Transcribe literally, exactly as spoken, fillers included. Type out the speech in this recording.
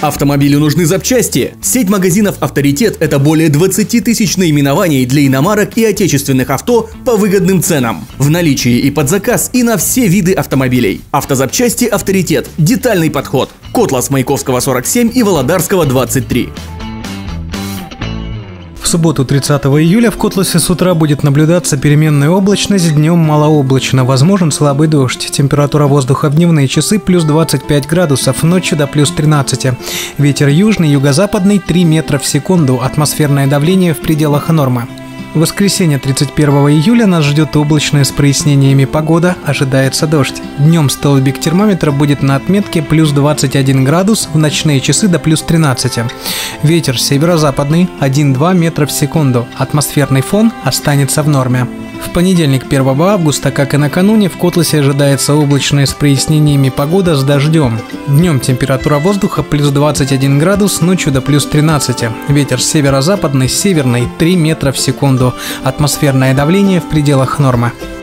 Автомобилю нужны запчасти. Сеть магазинов «Авторитет» – это более двадцати тысяч наименований для иномарок и отечественных авто по выгодным ценам. В наличии и под заказ, и на все виды автомобилей. Автозапчасти «Авторитет». Детальный подход. Котлас, Маяковского, сорок семь и Володарского, двадцать три. В субботу тридцатого июля в Котласе с утра будет наблюдаться переменная облачность, днем малооблачно, возможен слабый дождь. Температура воздуха в дневные часы плюс двадцать пять градусов, ночью до плюс тринадцати. Ветер южный, юго-западный три метра в секунду, атмосферное давление в пределах нормы. В воскресенье тридцать первого июля нас ждет облачная с прояснениями погода, ожидается дождь. Днем столбик термометра будет на отметке плюс двадцать один градус, в ночные часы до плюс тринадцати. Ветер северо-западный один-два метра в секунду, атмосферный фон останется в норме. В понедельник первого августа, как и накануне, в Котласе ожидается облачная с прояснениями погода с дождем. Днем температура воздуха плюс двадцать один градус, ночью до плюс тринадцати. Ветер северо-западный, северный три метра в секунду. Атмосферное давление в пределах нормы.